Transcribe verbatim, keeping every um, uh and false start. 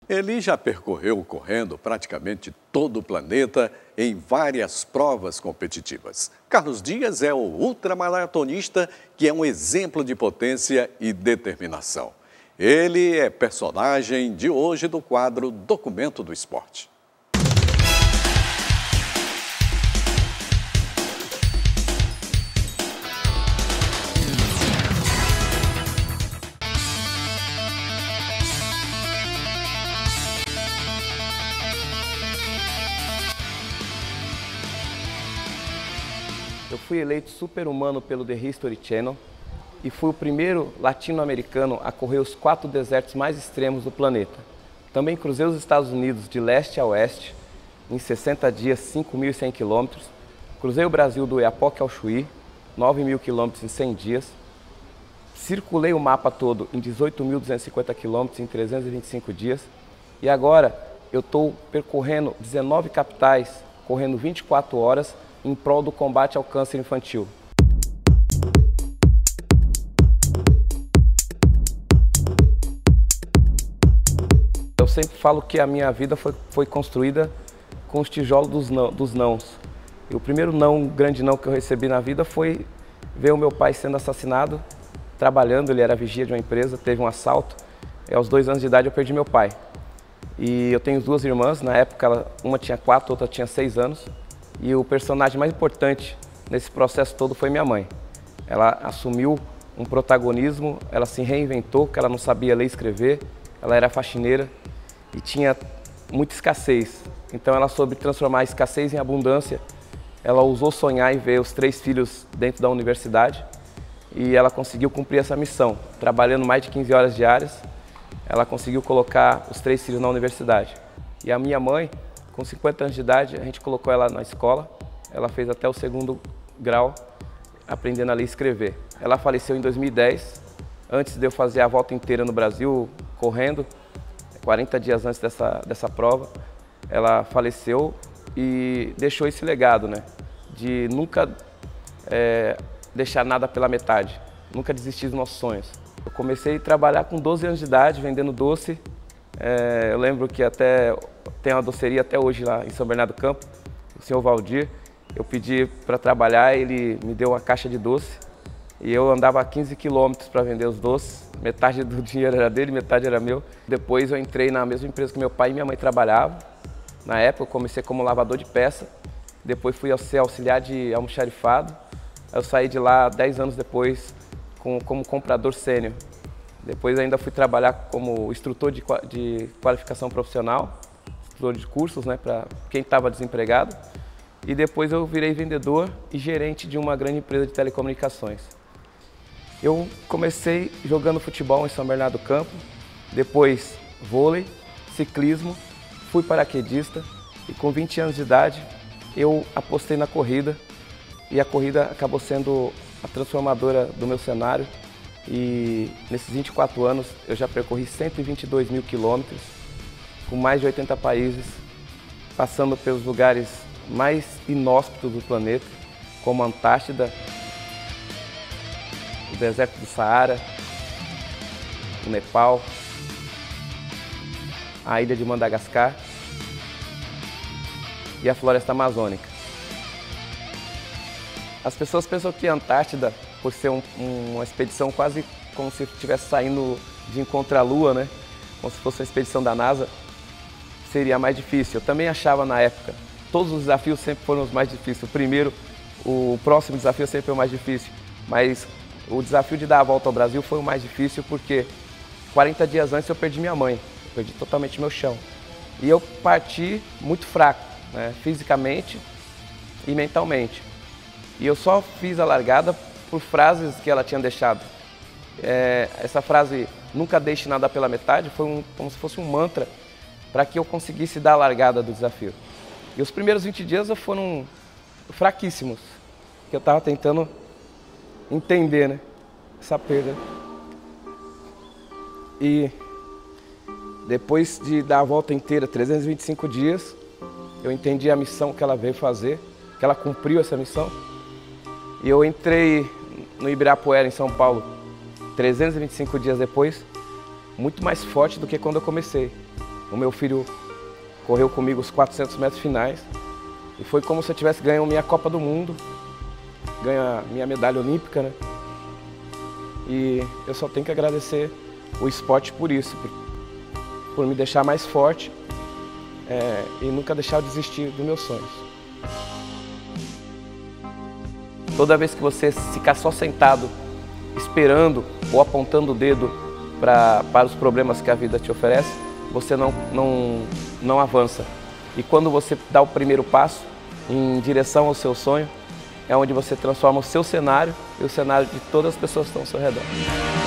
Ele já percorreu correndo praticamente todo o planeta em várias provas competitivas. Carlos Dias é o ultramaratonista que é um exemplo de potência e determinação. Ele é personagem de hoje do quadro Documento do Esporte. Eu fui eleito super-humano pelo The History Channel e fui o primeiro latino-americano a correr os quatro desertos mais extremos do planeta. Também cruzei os Estados Unidos de leste a oeste em sessenta dias, cinco mil e cem quilômetros. Cruzei o Brasil do Oiapoque ao Chuí, nove mil quilômetros em cem dias. Circulei o mapa todo em dezoito mil duzentos e cinquenta quilômetros em trezentos e vinte e cinco dias. E agora eu estou percorrendo dezenove capitais, correndo vinte e quatro horas, em prol do combate ao câncer infantil. Eu sempre falo que a minha vida foi, foi construída com os tijolos dos, não, dos nãos. E o primeiro não, um grande não que eu recebi na vida foi ver o meu pai sendo assassinado, trabalhando, ele era vigia de uma empresa, teve um assalto, e aos dois anos de idade eu perdi meu pai. E eu tenho duas irmãs, na época uma tinha quatro, outra tinha seis anos. E o personagem mais importante nesse processo todo foi minha mãe. Ela assumiu um protagonismo, ela se reinventou, que ela não sabia ler e escrever, ela era faxineira e tinha muita escassez. Então ela soube transformar a escassez em abundância. Ela ousou sonhar em ver os três filhos dentro da universidade e ela conseguiu cumprir essa missão. Trabalhando mais de quinze horas diárias, ela conseguiu colocar os três filhos na universidade. E a minha mãe, com cinquenta anos de idade, a gente colocou ela na escola, ela fez até o segundo grau, aprendendo a ler e escrever. Ela faleceu em dois mil e dez, antes de eu fazer a volta inteira no Brasil, correndo, quarenta dias antes dessa, dessa prova, ela faleceu e deixou esse legado, né, de nunca é, deixar nada pela metade, nunca desistir dos nossos sonhos. Eu comecei a trabalhar com doze anos de idade, vendendo doce. É, eu lembro que até tem uma doceria até hoje lá em São Bernardo do Campo, o senhor Valdir. Eu pedi para trabalhar, ele me deu uma caixa de doce e eu andava quinze quilômetros para vender os doces. Metade do dinheiro era dele, metade era meu. Depois eu entrei na mesma empresa que meu pai e minha mãe trabalhavam. Na época eu comecei como lavador de peça, depois fui ser auxiliar de almoxarifado. Eu saí de lá dez anos depois com, como comprador sênior. Depois ainda fui trabalhar como instrutor de, de qualificação profissional, instrutor de cursos, né, para quem estava desempregado. E depois eu virei vendedor e gerente de uma grande empresa de telecomunicações. Eu comecei jogando futebol em São Bernardo do Campo, depois vôlei, ciclismo, fui paraquedista e com vinte anos de idade eu apostei na corrida e a corrida acabou sendo a transformadora do meu cenário. E nesses vinte e quatro anos eu já percorri cento e vinte e dois mil quilômetros, com mais de oitenta países, passando pelos lugares mais inóspitos do planeta, como a Antártida, o deserto do Saara, o Nepal, a ilha de Madagascar e a floresta amazônica. As pessoas pensam que a Antártida, por ser um, uma expedição quase como se estivesse saindo de encontro à Lua, né? Como se fosse uma expedição da NASA, seria mais difícil. Eu também achava na época. Todos os desafios sempre foram os mais difíceis. O primeiro, o próximo desafio sempre é o mais difícil. Mas o desafio de dar a volta ao Brasil foi o mais difícil porque quarenta dias antes eu perdi minha mãe. Eu perdi totalmente meu chão. E eu parti muito fraco, né? Fisicamente e mentalmente. E eu só fiz a largada por frases que ela tinha deixado. É, essa frase, nunca deixe nada pela metade, foi um, como se fosse um mantra para que eu conseguisse dar a largada do desafio. E os primeiros vinte dias foram fraquíssimos, que eu estava tentando entender, né, essa perda. E depois de dar a volta inteira, trezentos e vinte e cinco dias, eu entendi a missão que ela veio fazer, que ela cumpriu essa missão. E eu entrei no Ibirapuera, em São Paulo, trezentos e vinte e cinco dias depois, muito mais forte do que quando eu comecei. O meu filho correu comigo os quatrocentos metros finais e foi como se eu tivesse ganho minha Copa do Mundo, ganho a minha medalha olímpica, né? E eu só tenho que agradecer o esporte por isso, por, por me deixar mais forte é, e nunca deixar eu desistir dos meus sonhos. Toda vez que você ficar só sentado, esperando ou apontando o dedo pra, para os problemas que a vida te oferece, você não, não, não avança. E quando você dá o primeiro passo em direção ao seu sonho, é onde você transforma o seu cenário e o cenário de todas as pessoas que estão ao seu redor.